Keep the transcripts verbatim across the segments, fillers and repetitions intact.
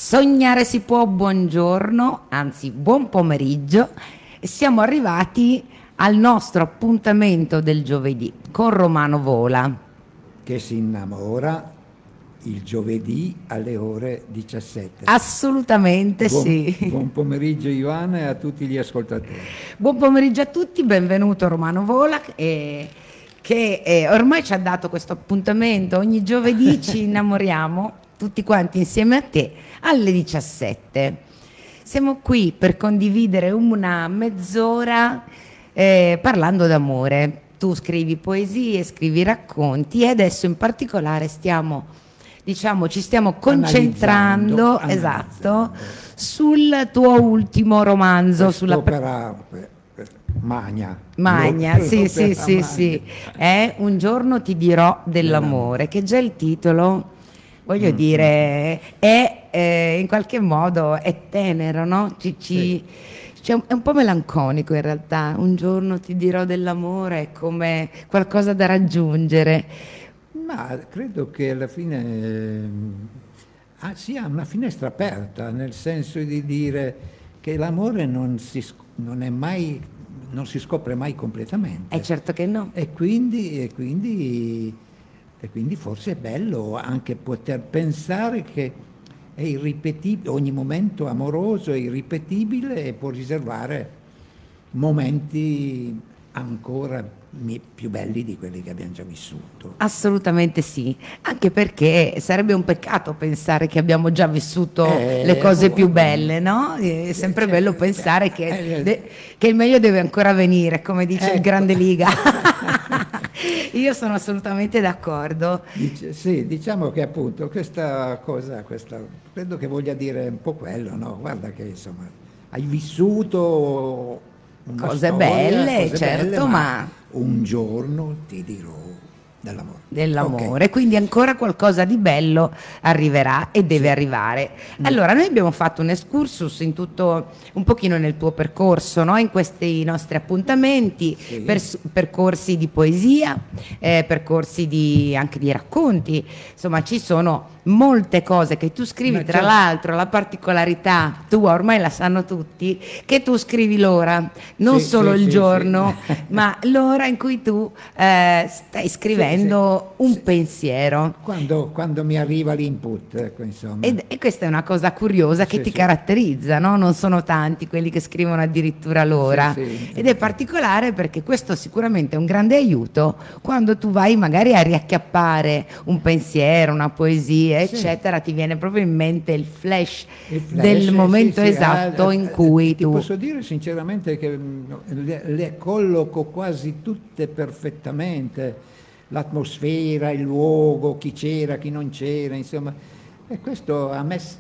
Sognare si può, buongiorno, anzi buon pomeriggio. Siamo arrivati al nostro appuntamento del giovedì con Romano Vola, che si innamora il giovedì alle ore diciassette. Assolutamente buon, sì. Buon pomeriggio Ivana e a tutti gli ascoltatori. Buon pomeriggio a tutti, benvenuto Romano Vola, eh, che eh, ormai ci ha dato questo appuntamento. Ogni giovedì ci innamoriamo tutti quanti insieme a te alle diciassette. Siamo qui per condividere una mezz'ora eh, parlando d'amore. Tu scrivi poesie, scrivi racconti e adesso in particolare stiamo, diciamo, ci stiamo concentrando, analizzando, esatto, analizzando. sul tuo ultimo romanzo, Questo sulla per, per, per Magna. Magna, Lo, sì, lo sì, sì, Magna. sì. È Un giorno ti dirò dell'amore, che già il titolo, voglio mm, dire, è eh, in qualche modo è tenero, no? Ci, ci, sì. cioè, è un po' melanconico in realtà. Un giorno ti dirò dell'amore, è come qualcosa da raggiungere. Ma credo che alla fine eh, ah, sia una finestra aperta, nel senso di dire che l'amore non si, non è mai, non si scopre mai completamente. È certo che no. E quindi, e quindi, e quindi forse è bello anche poter pensare che è irripetibile, ogni momento amoroso è irripetibile e può riservare momenti ancora più belli di quelli che abbiamo già vissuto. Assolutamente sì, anche perché sarebbe un peccato pensare che abbiamo già vissuto eh, le cose oh, più belle, no? È sempre cioè, bello pensare eh, che, eh, de, che il meglio deve ancora venire, come dice ecco. il Grande Liga. Io sono assolutamente d'accordo. Dice, sì, diciamo che appunto questa cosa, questa, credo che voglia dire un po' quello, no? Guarda che insomma hai vissuto una Cose storia, belle, cose certo, belle, ma, ma un giorno ti dirò dell'amore. dell'amore, Okay. quindi ancora qualcosa di bello arriverà e deve Sì. arrivare. Allora, noi abbiamo fatto un excursus in tutto, un pochino nel tuo percorso, no? In questi nostri appuntamenti, Sì. pers- percorsi di poesia, eh, percorsi di, anche di racconti, insomma ci sono molte cose che tu scrivi. Ma tra certo. l'altro la particolarità tua, ormai la sanno tutti, che tu scrivi l'ora, non Sì, solo sì, il sì, giorno, sì. ma l'ora in cui tu eh, stai scrivendo Sì, un sì. pensiero. Quando, quando mi arriva l'input, ecco, insomma. Ed, e questa è una cosa curiosa che Sì, ti sì. caratterizza, no? Non sono tanti quelli che scrivono addirittura l'ora. Sì, sì. Ed è particolare perché questo sicuramente è un grande aiuto quando tu vai magari a riacchiappare un pensiero, una poesia, Sì. eccetera, ti viene proprio in mente il flash, Il flash, del sì, momento sì, esatto ah, in ah, cui ti tu... posso dire sinceramente che mh, le, le colloco quasi tutte perfettamente, l'atmosfera, il luogo, chi c'era, chi non c'era, insomma, e questo a me,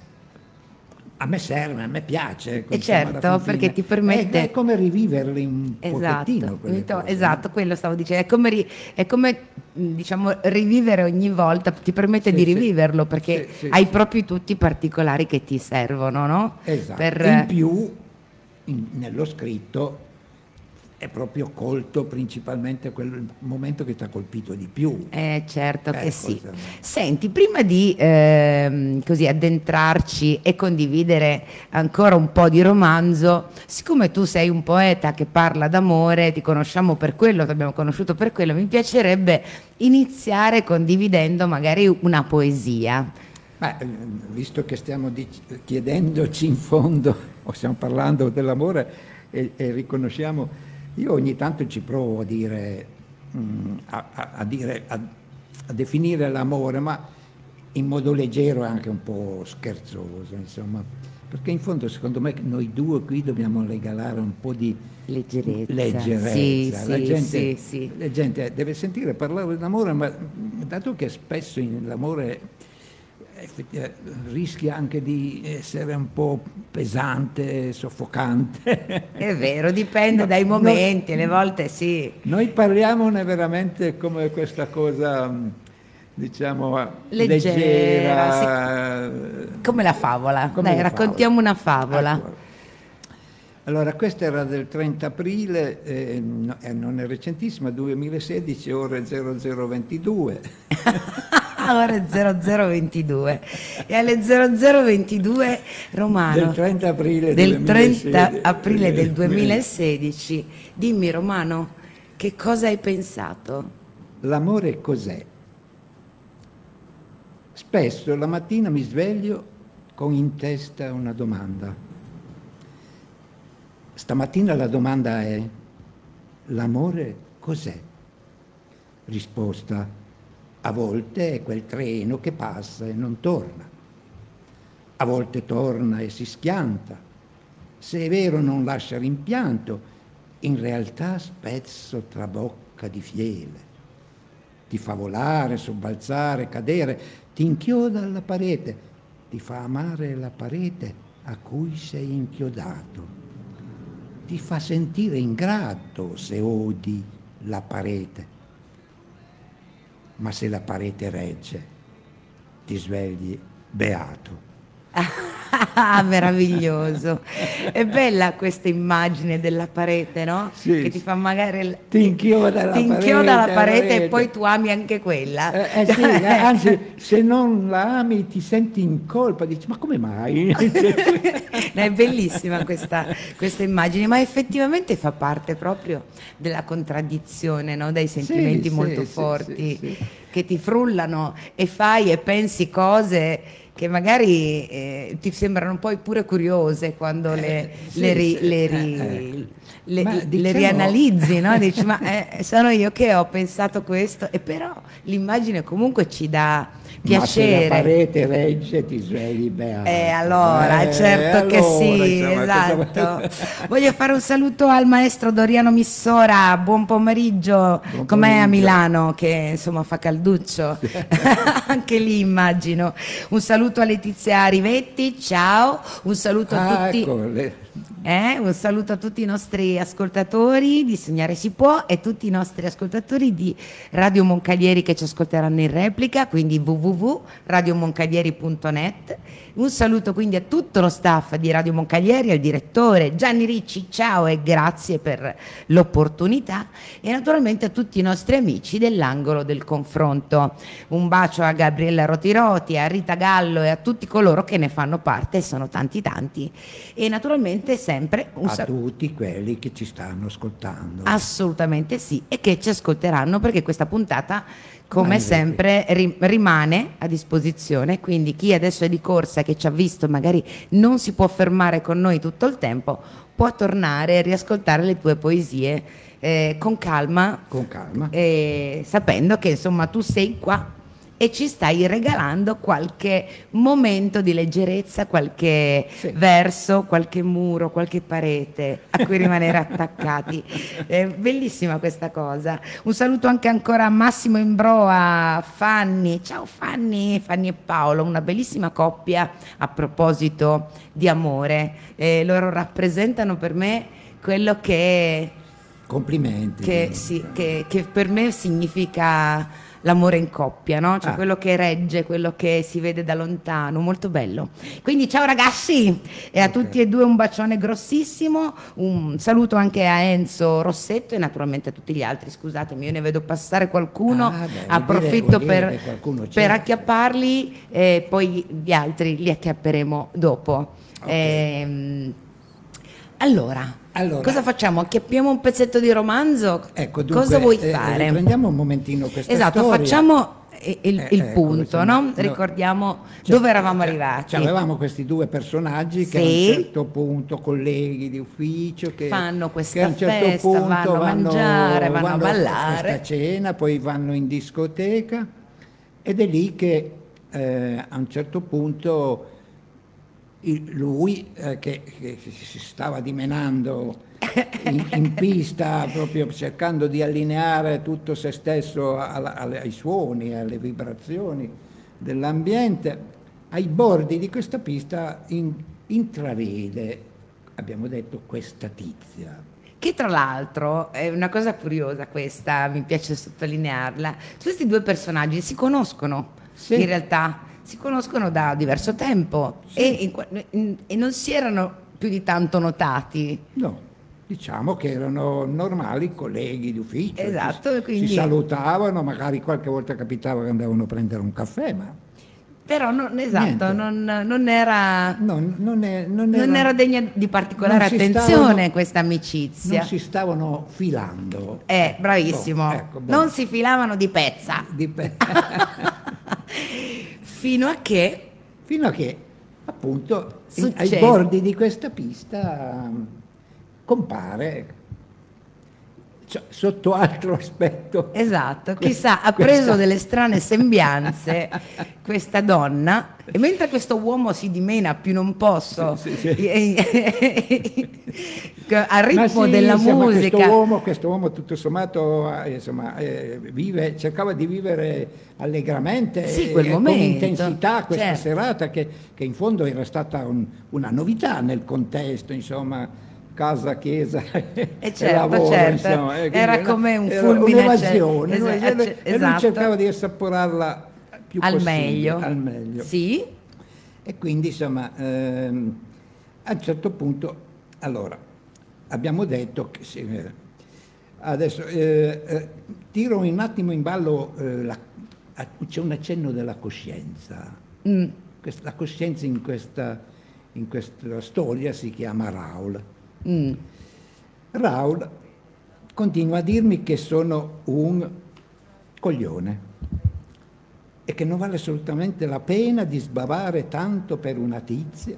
a me serve, a me piace. Ecco, E insomma, alla certo, fin perché fine. ti permette... È, è come riviverli un pochettino Esatto, quelle to- cose, esatto, no? quello stavo dicendo, è come, ri- è come mh, diciamo rivivere ogni volta, ti permette Sì, di sì. riviverlo perché Sì, sì, hai sì. proprio tutti i particolari che ti servono, no? Esatto. Per, In più, in- nello scritto è proprio colto principalmente quel momento che ti ha colpito di più. Eh, certo che Ecco, sì. insomma. Senti, prima di ehm, così addentrarci e condividere ancora un po' di romanzo, siccome tu sei un poeta che parla d'amore, ti conosciamo per quello, ti abbiamo conosciuto per quello, mi piacerebbe iniziare condividendo magari una poesia. Ma eh, visto che stiamo dic- chiedendoci in fondo, o stiamo parlando dell'amore e, e riconosciamo, io ogni tanto ci provo a dire, mm, a, a- a dire, a, a definire l'amore, ma in modo leggero e anche un po' scherzoso, insomma, perché in fondo secondo me noi due qui dobbiamo regalare un po' di Leggerezza. leggerezza. Sì, La sì, gente, sì, sì. la gente deve sentire parlare d'amore, ma dato che spesso in- l'amore effettivamente rischia anche di essere un po' pesante, soffocante. È vero, dipende No, dai no, momenti, alle volte sì. Noi parliamone veramente come questa cosa, mh, diciamo, Leggera, leggera. Come la favola. Come Dai, le raccontiamo favole. una favola. Ecco. Allora, questa era del trenta aprile, eh, no- eh, non è recentissima, duemilasedici, ore zero zero ventidue. Ora è zero zero ventidue e alle zero zero ventidue Romano del trenta aprile del trenta duemilasedici. aprile del duemilasedici, dimmi Romano, che cosa hai pensato? L'amore cos'è? Spesso la mattina mi sveglio con in testa una domanda. Stamattina la domanda è: l'amore cos'è? Risposta: a volte è quel treno che passa e non torna. A volte torna e si schianta. Se è vero non lascia rimpianto, in realtà spezzo trabocca di fiele. Ti fa volare, sobbalzare, cadere, ti inchioda alla parete, ti fa amare la parete a cui sei inchiodato. Ti fa sentire ingrato se odi la parete. Ma se la parete regge, ti svegli beato. Ah, meraviglioso. È bella questa immagine della parete, no? Sì, che ti fa magari ti inchioda la ti inchioda la parete e poi tu ami anche quella. Eh, eh sì, eh, anzi, se non la ami ti senti in colpa, dici ma come mai? È bellissima questa, questa immagine, ma effettivamente fa parte proprio della contraddizione, no? Dai sentimenti Sì, molto sì, forti sì, sì. che ti frullano e fai e pensi cose che magari eh, ti sembrano poi pure curiose quando le, Eh, sì, le, ri, sì, le, eh, ri, eh. le, Ma le diciamo- rianalizzi, no? Dici ma eh, sono io che ho pensato questo, e però l'immagine comunque ci dà piacere. Ma se la parete regge ti svegli beato. Eh, allora, Eh, certo che allora, sì, insomma, cosa- esatto. Voglio fare un saluto al maestro Doriano Missora, buon pomeriggio. Buon Com'è a pomeriggio. Milano, che insomma fa calduccio? Anche lì immagino. Un saluto a Letizia Rivetti, ciao. Un saluto a Ah, tutti. ecco, le- Eh, un saluto a tutti i nostri ascoltatori di Sognare si può e tutti i nostri ascoltatori di Radio Moncalieri che ci ascolteranno in replica, quindi w w w punto radio moncalieri punto net. Un saluto quindi a tutto lo staff di Radio Moncalieri, al direttore Gianni Ricci, ciao e grazie per l'opportunità, e naturalmente a tutti i nostri amici dell'angolo del confronto. Un bacio a Gabriella Rotiroti, a Rita Gallo e a tutti coloro che ne fanno parte, e sono tanti tanti, e naturalmente sempre un a saluto. tutti quelli che ci stanno ascoltando. Assolutamente sì, e che ci ascolteranno, perché questa puntata, come Ma in sempre, ri- rimane a disposizione, quindi chi adesso è di corsa, che ci ha visto, magari non si può fermare con noi tutto il tempo, può tornare e riascoltare le tue poesie eh, con calma, Con calma. eh, sapendo che insomma tu sei qua e ci stai regalando qualche momento di leggerezza, qualche Sì. verso, qualche muro, qualche parete a cui rimanere attaccati. È bellissima questa cosa. Un saluto anche ancora a Massimo Imbroa, a Fanny. Ciao Fanny, Fanny e Paolo, una bellissima coppia a proposito di amore. Eh, loro rappresentano per me quello che, Complimenti. che, sì, che, che per me significa l'amore in coppia, no? Cioè Ah. quello che regge, quello che si vede da lontano, molto bello. Quindi ciao ragazzi, e a Ok. tutti e due un bacione grossissimo, un saluto anche a Enzo Rossetto e naturalmente a tutti gli altri. Scusatemi, io ne vedo passare qualcuno, Ah, beh, vuol dire- approfitto vuol dire per, che qualcuno c'è. per acchiapparli, e poi gli altri li acchiapperemo dopo. Ok. Ehm, allora, Allora. cosa facciamo? Acchiappiamo un pezzetto di romanzo? Ecco, dunque, cosa vuoi eh, fare? riprendiamo un momentino questa Esatto, storia. facciamo il, il Eh, ecco, punto, insomma, no? no. Ricordiamo Cioè, dove eravamo cioè, arrivati. cioè, avevamo questi due personaggi che Sì. a un certo punto, colleghi di ufficio, che Fanno questa che a un certo festa, punto vanno a mangiare, vanno a ballare. questa cena, poi vanno in discoteca, ed è lì che eh, a un certo punto il- lui eh, che, che si stava dimenando in, in pista, proprio cercando di allineare tutto se stesso alla- alle- ai suoni, alle vibrazioni dell'ambiente, ai bordi di questa pista in- intravede, abbiamo detto, questa tizia. Che tra l'altro è una cosa curiosa questa, mi piace sottolinearla. Questi due personaggi si conoscono, Sì. in realtà, si conoscono da diverso tempo, Sì. e, in qua- in- e non si erano più di tanto notati. No, diciamo che erano normali colleghi di ufficio. Esatto, si, quindi... si salutavano, magari qualche volta capitava che andavano a prendere un caffè, ma... Però non, esatto, non, non era... No, non, è, non, non era, era degna di particolare attenzione stavano, questa amicizia. Non si stavano filando. Eh, bravissimo. Oh, ecco, non si filavano di pezza. Di pe... Fino a che... Fino a che, appunto, in, ai Succede. bordi di questa pista um, compare, cioè, sotto altro aspetto. Esatto, chissà, ha preso questa... delle strane sembianze questa donna, e mentre questo uomo si dimena più non posso, sì, sì, sì. al ritmo sì, della insomma, musica. Questo uomo, questo uomo tutto sommato eh, insomma, eh, vive, cercava di vivere allegramente sì, e, quel e momento, con intensità questa certo. serata che, che in fondo era stata un, una novità nel contesto, insomma. Casa, chiesa e e certo, lavoro, certo. insomma. Era una, come un era fulmine un'evasione, es- un'evasione, es- e lui esatto. cercava di assaporarla più al possibile, meglio. al meglio. Sì. E quindi insomma ehm, a un certo punto, allora abbiamo detto che sì, eh, adesso eh, eh, tiro un attimo in ballo, eh, la, c'è un accenno della coscienza. Mm. Questa, la coscienza in questa, in questa storia si chiama Raoul. Mm. Raoul continua a dirmi che sono un coglione e che non vale assolutamente la pena di sbavare tanto per una tizia.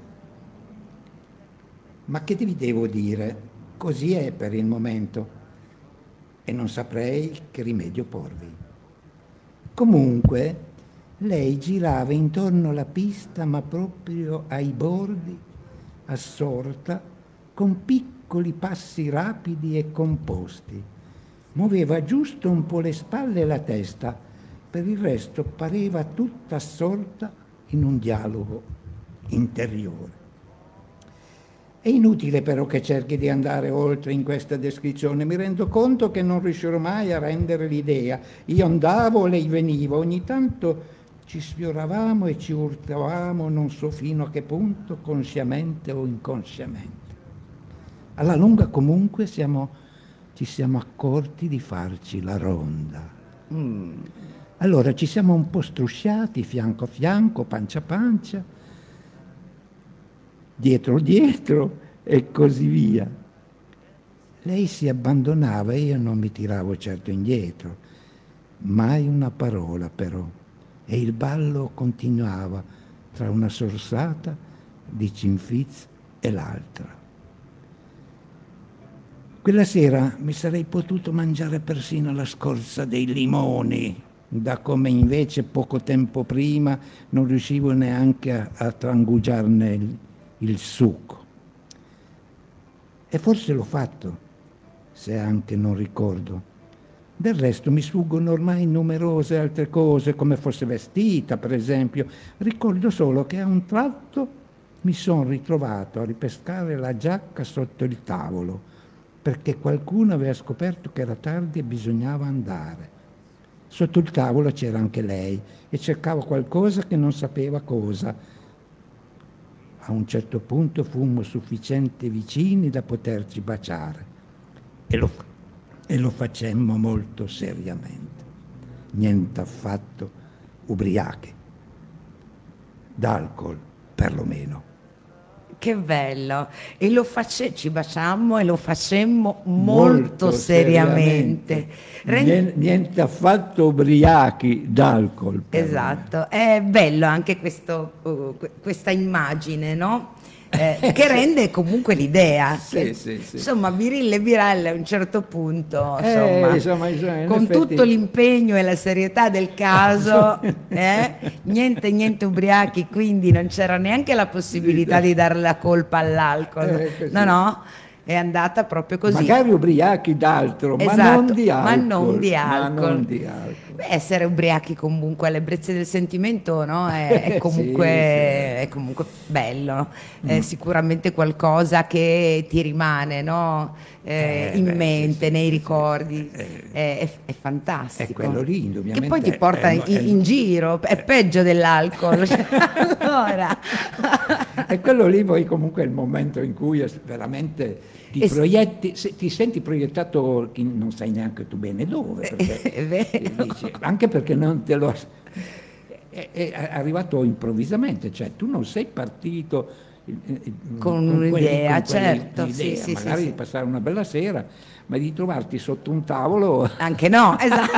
Ma che vi devo dire? Così è per il momento e non saprei che rimedio porvi. Comunque, lei girava intorno alla pista, ma proprio ai bordi, assorta, con piccoli passi rapidi e composti. Muoveva giusto un po' le spalle e la testa, per il resto pareva tutta assorta in un dialogo interiore. È inutile però che cerchi di andare oltre in questa descrizione, mi rendo conto che non riuscirò mai a rendere l'idea. Io andavo, lei veniva, ogni tanto ci sfioravamo e ci urtavamo, non so fino a che punto, consciamente o inconsciamente. Alla lunga comunque siamo, ci siamo accorti di farci la ronda. Mm. Allora ci siamo un po' strusciati fianco a fianco, pancia a pancia, dietro dietro e così via. Lei si abbandonava e io non mi tiravo certo indietro, mai una parola però, e il ballo continuava tra una sorsata di Cinfizz e l'altra. Quella sera mi sarei potuto mangiare persino la scorza dei limoni, da come invece poco tempo prima non riuscivo neanche a, a trangugiarne il, il succo. E forse l'ho fatto, se anche non ricordo. Del resto mi sfuggono ormai numerose altre cose, come fosse vestita, per esempio. Ricordo solo che a un tratto mi sono ritrovato a ripescare la giacca sotto il tavolo, perché qualcuno aveva scoperto che era tardi e bisognava andare. Sotto il tavolo c'era anche lei e cercava qualcosa che non sapeva cosa. A un certo punto fummo sufficiente vicini da poterci baciare e lo, e lo facemmo molto seriamente, niente affatto ubriachi, d'alcol perlomeno. Che bello, e lo face... ci baciammo e lo facemmo molto, molto seriamente. seriamente. Rend... Niente, niente affatto ubriachi d'alcol. Esatto, è bello anche questo, uh, questa immagine, no? Eh, che rende comunque l'idea. Sì, che, sì, sì. Insomma, Virille e Virelle a un certo punto, Eh, insomma, insomma, in con effetti... tutto l'impegno e la serietà del caso, eh, niente, niente ubriachi, quindi non c'era neanche la possibilità di dare la colpa all'alcol. Eh, no, no, è andata proprio così. Magari ubriachi d'altro, esatto, ma non di alcol. Ma non di alcol. Ma non di alcol. Beh, essere ubriachi comunque all'ebbrezza del sentimento, no? è, è, comunque, sì, è sì. comunque bello, no? È sicuramente qualcosa che ti rimane, no? eh, Eh, in beh, mente, sì, nei sì, ricordi, sì, sì. È, è, è fantastico. È quello lì, indubbiamente. Che poi ti porta è, in, è, in giro, è peggio dell'alcol. Cioè, allora. E quello lì poi comunque è il momento in cui veramente ti Es- proietti, se- ti senti proiettato chi non sai neanche tu bene dove, perché, È vero. dici, anche perché non te lo è, è arrivato improvvisamente, cioè tu non sei partito eh, eh, Con quelli- un'idea, con quelle certo, sì, idee, sì, sì, magari sì. di passare una bella sera, ma di trovarti sotto un tavolo Anche no, esatto.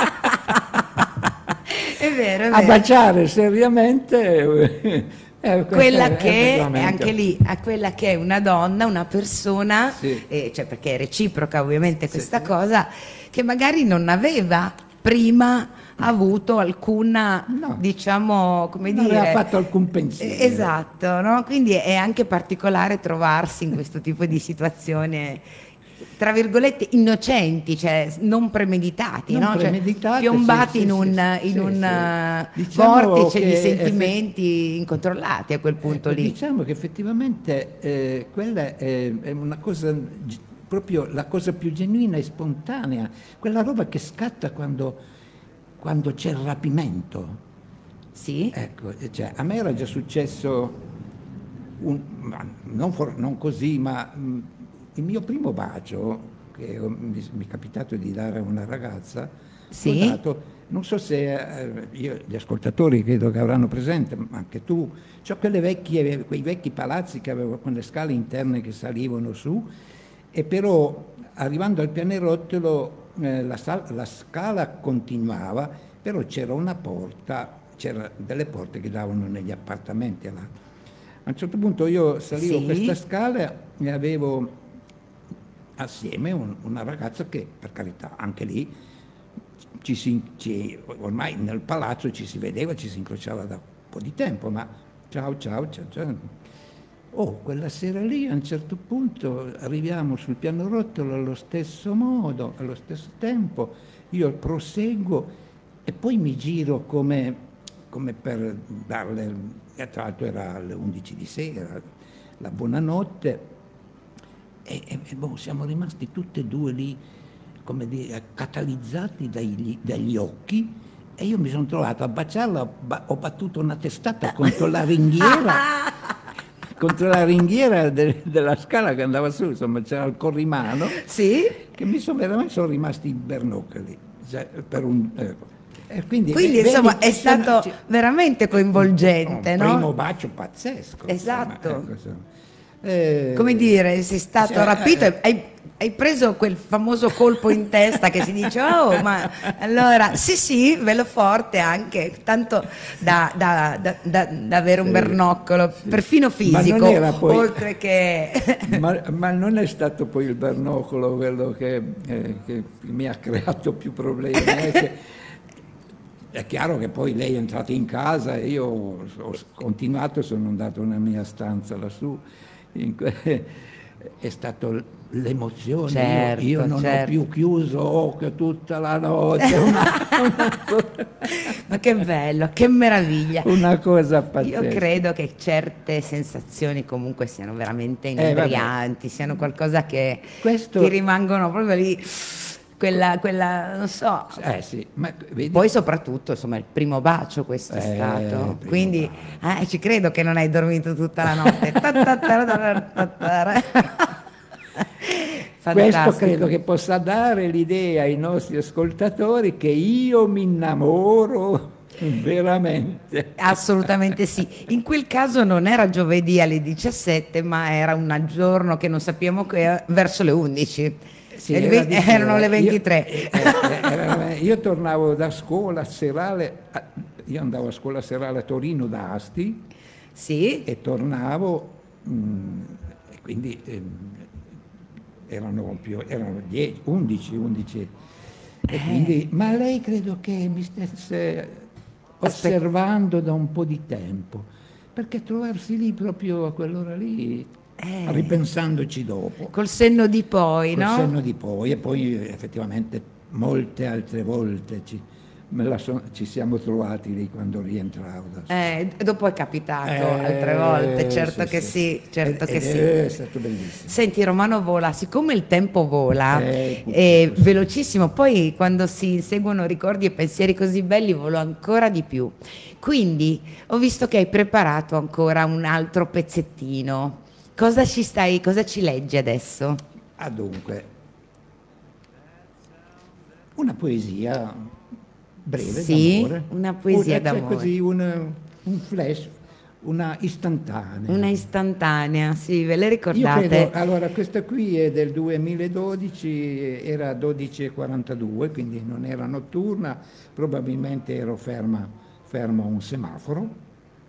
È vero, è a vero. baciare seriamente. eh, Quella eh, che è effettivamente. anche lì, a quella che è una donna, una persona, Sì. eh, cioè perché è reciproca ovviamente questa Sì. cosa, che magari non aveva prima avuto alcuna, No. diciamo, come Non dire, aveva fatto alcun pensiero. Eh, esatto, no? Quindi è anche particolare trovarsi in questo tipo di situazione, tra virgolette, innocenti, cioè non premeditati, Non no? Cioè, premeditate, piombati sì, in sì, un, sì, in sì, un sì. eh, Diciamo vortice che di effe- sentimenti incontrollati a quel punto Ecco, lì. diciamo che effettivamente eh, quella è, è una cosa, gi- proprio la cosa più genuina e spontanea, quella roba che scatta quando, quando c'è il rapimento. Sì? Ecco, e cioè, a me era già successo, un- ma non, for- non così, ma mh, il mio primo bacio, che ho- mi, mi è capitato di dare a una ragazza, Sì? l'ho dato, non so se eh, io- gli ascoltatori credo che avranno presente, ma anche tu, c'ho quelle vecchie, quei vecchi palazzi che avevano con le scale interne che salivano su, e però arrivando al pianerottolo eh, la, sal- la scala continuava, però c'era una porta, c'erano delle porte che davano negli appartamenti. Là. A un certo punto io salivo Sì. questa scala e avevo assieme un- una ragazza che, per carità, anche lì ci si- ci- ormai nel palazzo ci si vedeva, ci si incrociava da un po' di tempo, ma ciao, ciao, ciao, ciao. Oh, quella sera lì a un certo punto arriviamo sul pianerottolo allo stesso modo, allo stesso tempo, io proseguo e poi mi giro come, come per darle, e tra l'altro era alle undici di sera, la buonanotte, e, e- e, boh, siamo rimasti tutti e due lì, come dire, catalizzati dagli, dagli occhi, e io mi sono trovato a baciarla, ho, ba- ho battuto una testata contro la ringhiera, contro la ringhiera de- della scala che andava su, insomma c'era il corrimano, Sì? che mi sono veramente sono rimasti i bernoccoli. Cioè, per un, eh, e quindi, Quindi vedi, insomma è ci sono- stato ci- veramente coinvolgente, un no? primo bacio pazzesco. Esatto. insomma, ecco, insomma. Eh, Come dire, sei stato cioè, rapito eh, e hai, hai preso quel famoso colpo in testa che si dice, oh, ma allora, sì, sì, veloforte anche, tanto da, da- da- da- da avere un Sì, bernoccolo, perfino Ma non fisico, era poi- oltre che... ma, ma non è stato poi il bernoccolo quello che, eh, che mi ha creato più problemi. È, che- è chiaro che poi lei è entrata in casa e io ho, ho continuato, sono andato nella mia stanza lassù. in que- è stato l'emozione. Certo, io, io non certo. ho più chiuso occhio tutta la notte. Una, una cosa, Ma che bello, che meraviglia. una cosa pazzesca. Io credo che certe sensazioni comunque siano veramente vabbè. inebrianti, siano qualcosa che Questo- ti rimangono proprio lì, quella, quella, non so. Eh sì, ma vedi, Poi soprattutto, insomma, il primo bacio questo è Eh, stato, primo quindi eh, ci credo che non hai dormito tutta la notte. questo Fantastico. credo che possa dare l'idea ai nostri ascoltatori che io mi innamoro veramente. Assolutamente sì. In quel caso non era giovedì alle diciassette, ma era un giorno che non sappiamo che verso le undici. Sì, E le era ve- di sera. erano le Io- ventitré. eh, eh, era- io tornavo da scuola serale, a- io andavo a scuola serale a Torino da Asti Sì? e tornavo, mh, e quindi ehm, erano più, erano dieci, undici, undici. E quindi, ma lei credo che mi stesse osservando da un po' di tempo, perché trovarsi lì proprio a quell'ora lì, Eh. ripensandoci dopo, Col senno di poi, col no? senno di poi, e poi effettivamente molte altre volte ci, me la so- ci siamo trovati lì quando rientravo da scuola. Eh, dopo è capitato Eh, altre volte, certo sì, che sì. sì, certo Ed- che ed sì. È stato bellissimo. Senti Romano Vola, siccome il tempo vola, Eh, è purtroppo sì. velocissimo, poi quando si inseguono ricordi e pensieri così belli volo ancora di più. Quindi ho visto che hai preparato ancora un altro pezzettino. cosa ci stai, cosa ci leggi adesso? Ah, dunque, una poesia breve Sì, d'amore. una poesia Una- c'è d'amore. così un, un flash, una istantanea. Una istantanea, sì, ve le Io ricordate? credo, allora questa qui è del duemiladodici, era dodici e quarantadue, quindi non era notturna, probabilmente ero ferma, fermo a un semaforo.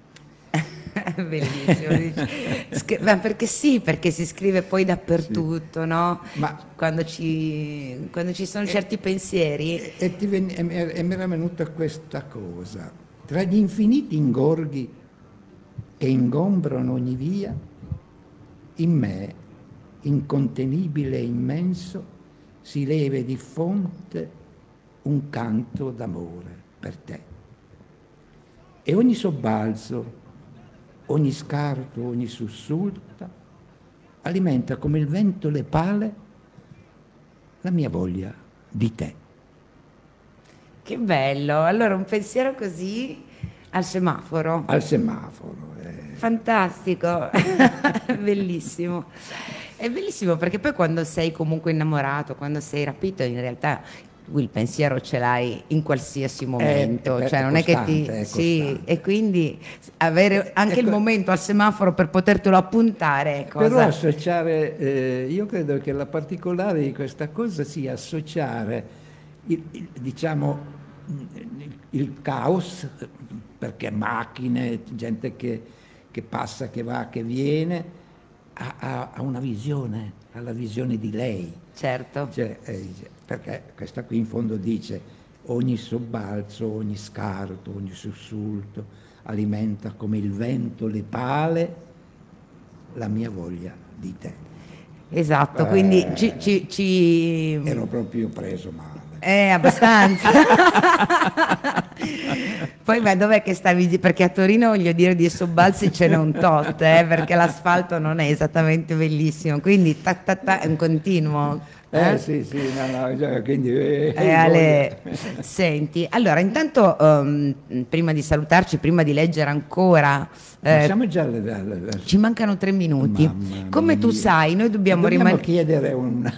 Bellissimo. dici. Scri- ma perché sì, perché si scrive poi dappertutto, no? Ma Quando ci, quando ci sono certi pensieri. E, e ti ven- e mi e mi era venuta questa cosa. Tra gli infiniti ingorghi che ingombrano ogni via, in me, incontenibile e immenso, si leve di fonte un canto d'amore per te. E ogni sobbalzo, ogni scarto, ogni sussulta alimenta come il vento le pale la mia voglia di te. Che bello. Allora, un pensiero così al semaforo. Al semaforo. eh. Fantastico, bellissimo. È bellissimo perché poi quando sei comunque innamorato, quando sei rapito, in realtà tu il pensiero ce l'hai in qualsiasi momento, è- cioè è non è che ti... costante, è Sì, costante. e quindi avere anche il Ecco. momento al semaforo per potertelo appuntare è Però cosa... associare, eh, io credo che la particolare di questa cosa sia associare, il, il- diciamo, il, il caos, perché macchine, gente che, che passa, che va, che viene, a, a- a una visione, alla visione di lei. Certo. Cioè, eh, perché questa qui in fondo dice ogni sobbalzo, ogni scarto, ogni sussulto alimenta come il vento le pale la mia voglia di te. Esatto, quindi ci... ci, ci... Ero proprio preso male. Eh, abbastanza. Poi, ma dov'è che stavi? Perché a Torino, voglio dire, di sobbalzi ce n'è un tot, eh, perché l'asfalto non è esattamente bellissimo, quindi ta, ta, ta, è un continuo. Eh, eh? sì, sì, no, no, cioè, quindi eh, Eh, Ale, senti, allora intanto ehm, prima di salutarci, prima di leggere ancora, Ma eh, siamo già alle, alle- ci mancano tre minuti. Mamma Come tu mia. sai, noi dobbiamo, Dobbiamo riman- chiedere un...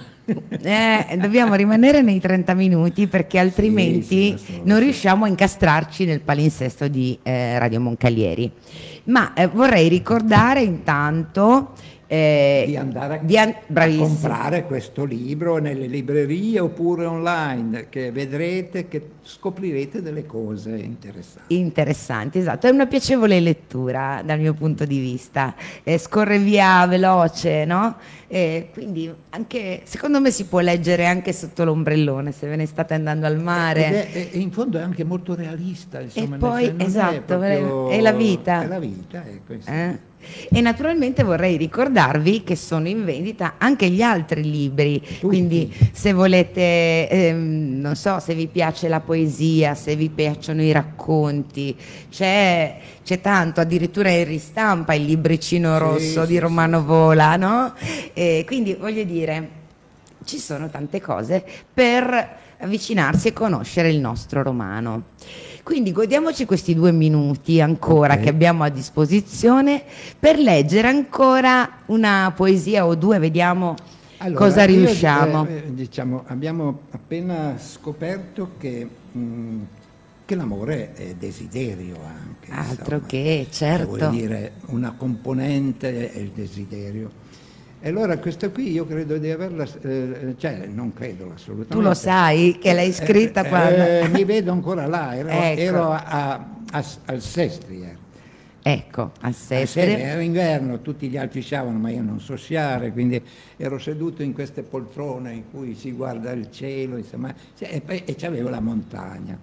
eh, dobbiamo rimanere nei trenta minuti perché altrimenti sì, lo so, lo non so. riusciamo a incastrarci nel palinsesto di eh, Radio Moncalieri. Ma eh, vorrei ricordare intanto eh, di andare a, di an- a bravissimo. comprare questo libro nelle librerie oppure online, che vedrete, che scoprirete delle cose interessanti. Interessanti, esatto, è una piacevole lettura dal mio punto di vista, eh, scorre via veloce, no? Eh, quindi anche, secondo me si può leggere anche sotto l'ombrellone se ve ne state andando al mare. Ed è, e in fondo è anche molto realista, insomma, E nel poi, senso, non esatto, è, proprio- è la vita. È la vita, ecco, sì. Eh? E naturalmente vorrei ricordarvi che sono in vendita anche gli altri libri, quindi se volete, ehm, non so, se vi piace la poesia, se vi piacciono i racconti, c'è, c'è tanto, addirittura in ristampa il libricino Sì, rosso sì, di sì, Romano sì. Vola, no? E quindi voglio dire, ci sono tante cose per avvicinarsi e conoscere il nostro romano. Quindi godiamoci questi due minuti ancora Ok. che abbiamo a disposizione per leggere ancora una poesia o due, vediamo Allora, cosa io, riusciamo. eh, diciamo, abbiamo appena scoperto che, mh, che l'amore è desiderio anche. Altro insomma. che, Cioè, certo. vuol dire, una componente è il desiderio. E allora questa qui io credo di averla, eh, cioè non credo assolutamente. Tu lo sai che l'hai scritta Eh, quando... eh, mi vedo ancora là, ero, Ecco. ero a- a- a- al Sestri. ero. Ecco, a Al Sestri, Sestri. era inverno, tutti gli altri sciavano, ma io non so sciare, quindi ero seduto in queste poltrone in cui si guarda il cielo, insomma, cioè, e, poi- e c'avevo la montagna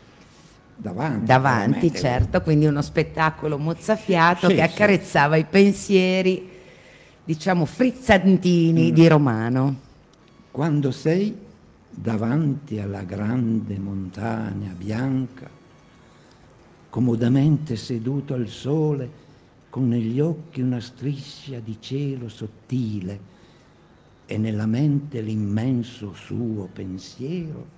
davanti. Davanti, veramente. certo, quindi uno spettacolo mozzafiato Sì, che sì. accarezzava i pensieri, diciamo, frizzantini Mm. di Romano. Quando sei davanti alla grande montagna bianca, comodamente seduto al sole, con negli occhi una striscia di cielo sottile e nella mente l'immenso suo pensiero,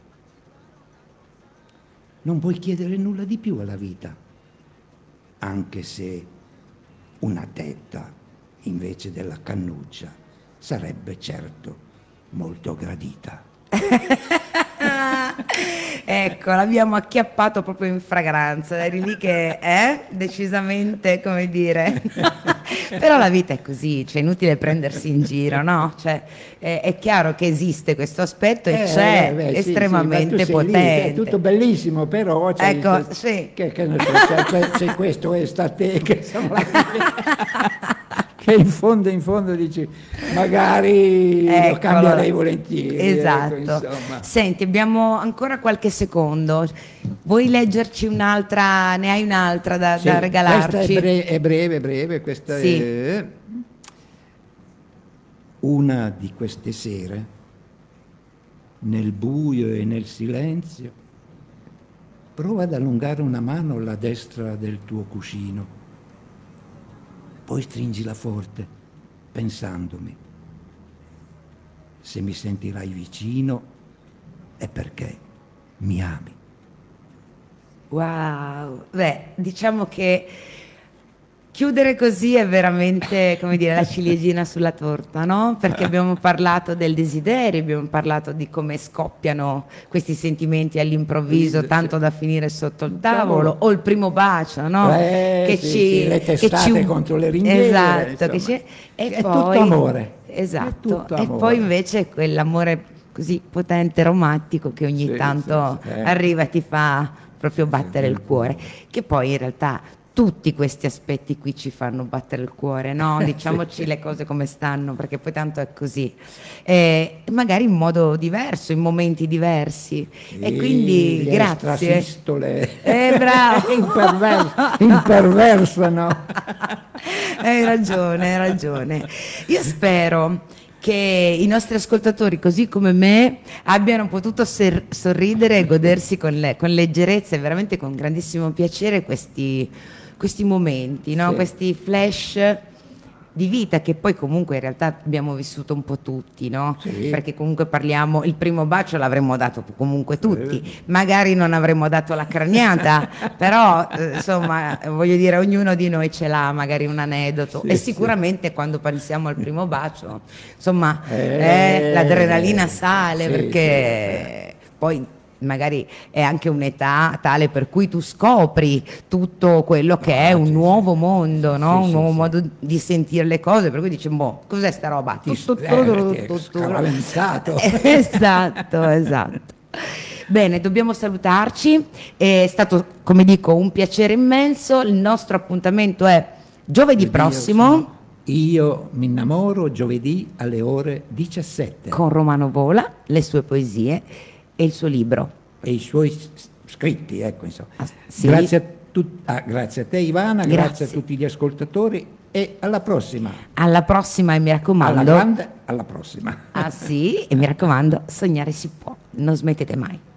non puoi chiedere nulla di più alla vita, anche se una tetta invece della cannuccia sarebbe certo molto gradita. Ecco, l'abbiamo acchiappato proprio in fragranza, eri lì che è decisamente, come dire, però la vita è così, cioè è inutile prendersi in giro, no? Cioè, è, è chiaro che esiste questo aspetto e Eh, c'è beh, sì, estremamente sì, ma tu sei lì, potente. è tutto bellissimo, però c'è, Ecco, il- sì. che, che ne so, c'è, c'è questo estate che insomma, che in fondo in fondo dici magari lo Eccolo. cambierei volentieri. Esatto. Ecco, insomma. Senti, abbiamo ancora qualche secondo. Vuoi leggerci un'altra? Ne hai un'altra da, Sì, da regalarci? questa è, bre- è breve, breve, questa Sì. è una di queste sere, nel buio e nel silenzio, prova ad allungare una mano alla destra del tuo cuscino, poi stringila forte, pensandomi. Se mi sentirai vicino è perché mi ami. Wow, beh, diciamo che chiudere così è veramente, come dire, la ciliegina sulla torta, no? Perché abbiamo parlato del desiderio, abbiamo parlato di come scoppiano questi sentimenti all'improvviso, tanto da finire sotto il tavolo, o il primo bacio, no? Eh, che sì, ci, sì, le che testate ci- contro le ringhiere, esatto, che insomma. ci- e È poi, tutto amore. esatto, È tutto e amore. poi invece quell'amore così potente, romantico, che ogni Sì, tanto sì, sì, eh. arriva e ti fa proprio battere il cuore, che poi in realtà tutti questi aspetti qui ci fanno battere il cuore, no? Diciamoci le cose come stanno, perché poi tanto è così. E magari in modo diverso, in momenti diversi. E quindi le grazie. strasistole Eh, bravo. imperver- imperversano. Hai ragione, hai ragione. Io spero che i nostri ascoltatori, così come me, abbiano potuto ser- sorridere e godersi con, le- con leggerezza e veramente con grandissimo piacere questi, questi momenti, no? Sì. Questi flash di vita che poi comunque in realtà abbiamo vissuto un po' tutti, no? Sì. Perché comunque parliamo, il primo bacio l'avremmo dato comunque tutti, magari non avremmo dato la craniata, però eh, insomma voglio dire ognuno di noi ce l'ha magari un aneddoto Sì, e sì. sicuramente quando pensiamo al primo bacio, insomma Eh, eh, l'adrenalina sale sì, perché poi magari è anche un'età tale per cui tu scopri tutto quello che è un sì, nuovo mondo, no? Sì, Un sì, nuovo sì. modo di sentire le cose, per cui dici, boh, cos'è sta roba? Ti- Tutto, eh, tutto, ti è tutto, tutto. scaravenzato. Esatto, esatto. Bene, dobbiamo salutarci, è stato, come dico, un piacere immenso, il nostro appuntamento è giovedì Io prossimo sono- Io mi innamoro giovedì alle ore diciassette con Romano Vola, le sue poesie e il suo libro. e i suoi s- scritti, ecco, insomma. Ah, sì. Grazie, a tut- ah, grazie a te Ivana, grazie. Grazie. a tutti gli ascoltatori e alla prossima. Alla prossima e mi Alla raccomando. grande, alla prossima. Ah sì, e mi raccomando, sognare si può, non smettete mai.